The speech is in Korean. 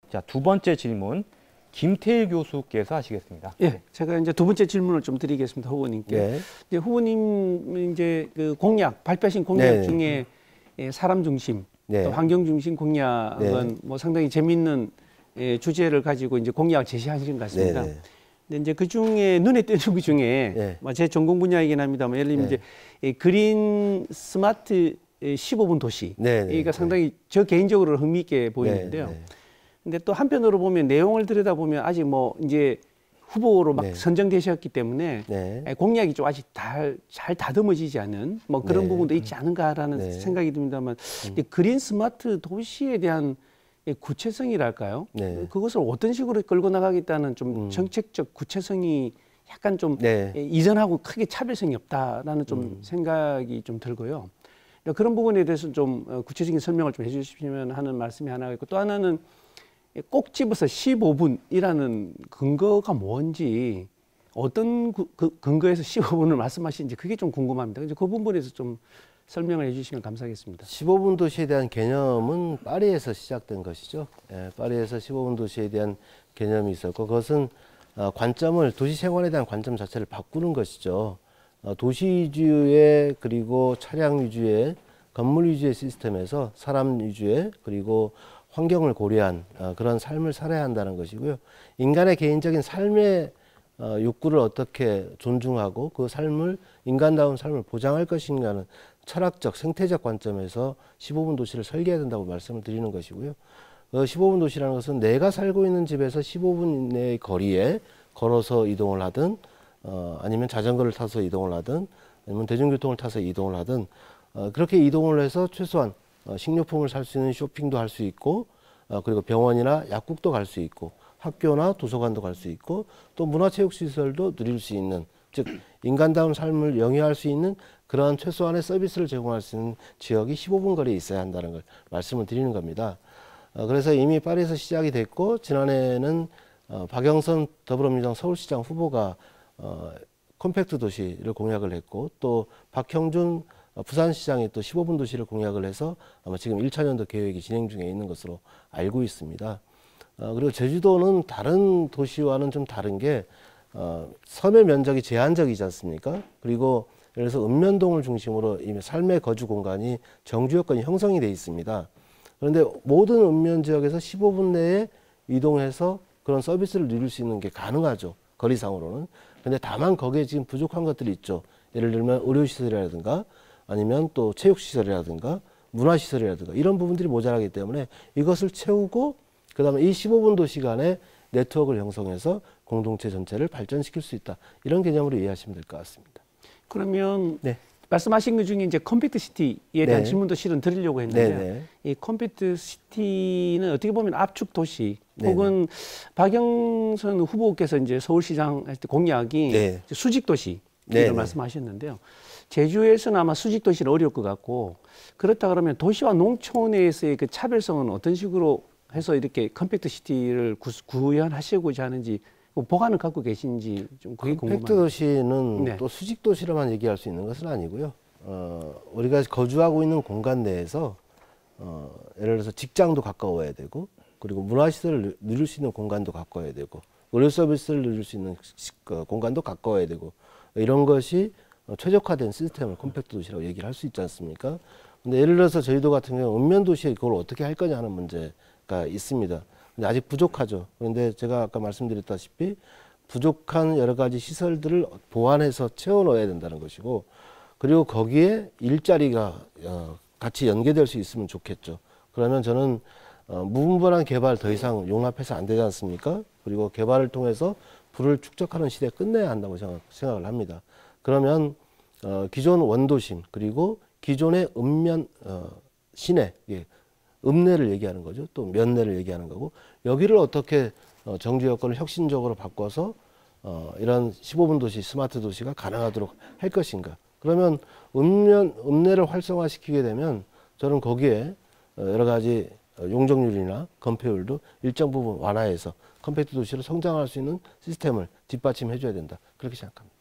자, 두 번째 질문 김태일 교수께서 하시겠습니다. 예, 제가 이제 두 번째 질문을 좀 드리겠습니다, 후보님께. 네. 이제 후보님 이제 그 공약 발표하신 공약 네. 중에 사람 중심, 네. 또 환경 중심 공약은 네. 뭐 상당히 재미있는 주제를 가지고 이제 공약을 제시하시는 것 같습니다. 네. 근데 이제 그 중에 눈에 띄는 것 중에 네. 뭐 제 전공 분야이긴 합니다만 예를 들면 네. 이제 이 그린 스마트 15분 도시, 네. 네. 이가 상당히 저 개인적으로 흥미있게 보이는데요. 네. 네. 근데 또 한편으로 보면 내용을 들여다보면 아직 뭐 이제 후보로 막 네. 선정되셨기 때문에 네. 공약이 좀 아직 잘 다듬어지지 않은 뭐 그런 네. 부분도 있지 않은가라는 네. 생각이 듭니다만 이제 그린 스마트 도시에 대한 구체성이랄까요? 네. 그것을 어떤 식으로 끌고 나가겠다는 좀 정책적 구체성이 약간 좀 네. 이전하고 크게 차별성이 없다라는 좀 생각이 좀 들고요. 그런 부분에 대해서 좀 구체적인 설명을 좀 해주시면 하는 말씀이 하나가 있고, 또 하나는 꼭 집어서 15분이라는 근거가 뭔지, 어떤 근거에서 15분을 말씀하시는지 그게 좀 궁금합니다. 그 부분에서 좀 설명을 해주시면 감사하겠습니다. 15분 도시에 대한 개념은 파리에서 시작된 것이죠. 예, 파리에서 15분 도시에 대한 개념이 있었고, 그것은 관점을, 도시 생활에 대한 관점 자체를 바꾸는 것이죠. 도시 위주의, 그리고 차량 위주의, 건물 위주의 시스템에서 사람 위주의, 그리고 환경을 고려한 그런 삶을 살아야 한다는 것이고요. 인간의 개인적인 삶의 욕구를 어떻게 존중하고 그 삶을, 인간다운 삶을 보장할 것인가는 철학적, 생태적 관점에서 15분 도시를 설계해야 된다고 말씀을 드리는 것이고요. 15분 도시라는 것은 내가 살고 있는 집에서 15분 이내의 거리에 걸어서 이동을 하든, 아니면 자전거를 타서 이동을 하든, 아니면 대중교통을 타서 이동을 하든, 그렇게 이동을 해서 최소한 식료품을 살 수 있는 쇼핑도 할 수 있고, 그리고 병원이나 약국도 갈 수 있고, 학교나 도서관도 갈 수 있고, 또 문화체육시설도 누릴 수 있는, 즉 인간다운 삶을 영위할 수 있는 그러한 최소한의 서비스를 제공할 수 있는 지역이 15분 거리에 있어야 한다는 걸 말씀을 드리는 겁니다. 그래서 이미 파리에서 시작이 됐고, 지난해에는 박영선 더불어민주당 서울시장 후보가 컴팩트 도시를 공약을 했고, 또 박형준 부산시장이 또 15분 도시를 공약을 해서 아마 지금 1차년도 계획이 진행 중에 있는 것으로 알고 있습니다. 그리고 제주도는 다른 도시와는 좀 다른 게 섬의 면적이 제한적이지 않습니까? 그리고 예를 들어서 읍면동을 중심으로 이미 삶의 거주 공간이 정주 여건이 형성이 돼 있습니다. 그런데 모든 읍면 지역에서 15분 내에 이동해서 그런 서비스를 누릴 수 있는 게 가능하죠. 거리상으로는. 그런데 다만 거기에 지금 부족한 것들이 있죠. 예를 들면 의료시설이라든가, 아니면 또 체육시설이라든가, 문화시설이라든가, 이런 부분들이 모자라기 때문에 이것을 채우고, 그 다음에 이 15분 도시 간의 네트워크를 형성해서 공동체 전체를 발전시킬 수 있다. 이런 개념으로 이해하시면 될 것 같습니다. 그러면 네. 말씀하신 것 중에 이제 컴팩트 시티에 대한 네. 질문도 실은 드리려고 했는데, 네. 이 컴팩트 시티는 어떻게 보면 압축 도시, 네. 혹은 박영선 후보께서 이제 서울시장 할 때 공약이 네. 수직 도시 네. 이걸 말씀하셨는데요. 제주에서는 아마 수직 도시는 어려울 것 같고, 그렇다 그러면 도시와 농촌에서의 그 차별성은 어떤 식으로 해서 이렇게 컴팩트 시티를 구현하시고자 하는지, 보관을 갖고 계신지 좀 그게 궁금합니다. 컴팩트 도시는 네. 또 수직 도시로만 얘기할 수 있는 것은 아니고요. 우리가 거주하고 있는 공간 내에서 예를 들어서 직장도 가까워야 되고, 그리고 문화시설을 누릴 수 있는 공간도 가까워야 되고, 의료 서비스를 누릴 수 있는 공간도 가까워야 되고, 이런 것이 최적화된 시스템을 컴팩트 도시라고 얘기를 할 수 있지 않습니까? 근데 예를 들어서 저희도 같은 경우 읍면 도시에 그걸 어떻게 할 거냐 하는 문제가 있습니다. 근데 아직 부족하죠. 그런데 제가 아까 말씀드렸다시피 부족한 여러 가지 시설들을 보완해서 채워 넣어야 된다는 것이고, 그리고 거기에 일자리가 같이 연계될 수 있으면 좋겠죠. 그러면 저는 무분별한 개발 더 이상 용납해서 안 되지 않습니까? 그리고 개발을 통해서 부를 축적하는 시대에 끝내야 한다고 생각을 합니다. 그러면 기존 원도심, 그리고 기존의 읍면 시내, 읍내를 얘기하는 거죠. 또 면내를 얘기하는 거고, 여기를 어떻게 정주 여건을 혁신적으로 바꿔서 이런 15분 도시, 스마트 도시가 가능하도록 할 것인가. 그러면 읍내를 활성화시키게 되면 저는 거기에 여러 가지 용적률이나 건폐율도 일정 부분 완화해서 컴팩트 도시로 성장할 수 있는 시스템을 뒷받침해 줘야 된다. 그렇게 생각합니다.